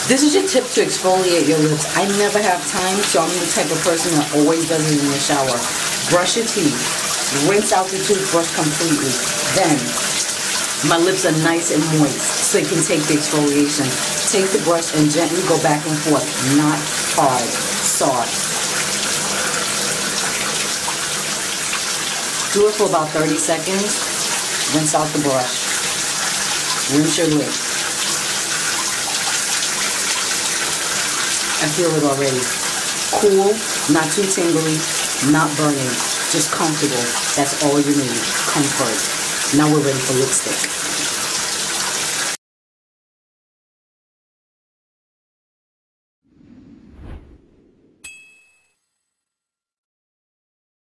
This is your tip to exfoliate your lips. I never have time, so I'm the type of person that always does it in the shower. Brush your teeth. Rinse out the toothbrush completely. Then, my lips are nice and moist, so you can take the exfoliation. Take the brush and gently go back and forth. Not hard, soft. Do it for about 30 seconds. Rinse out the brush. Rinse your lips. I feel it already. Cool, not too tingly, not burning, just comfortable. That's all you need. Comfort. Now we're ready for lipstick.